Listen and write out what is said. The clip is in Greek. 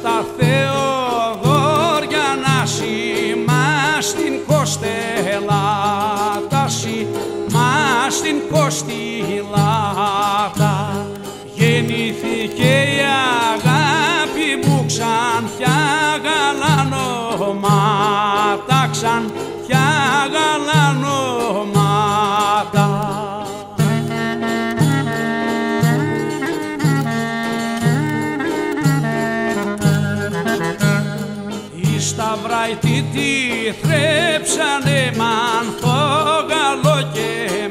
στα Θεοδόρια να σήμα στην Κοστελάτα, σήμα στην Κοστηλάτα. Γεννήθηκε η αγάπη μου ξανθιά γαλανομάτα, ξανθιά γαλανομάτα. Οι Σταυραϊτοί τη θρέψανε μ' ανθόγαλο και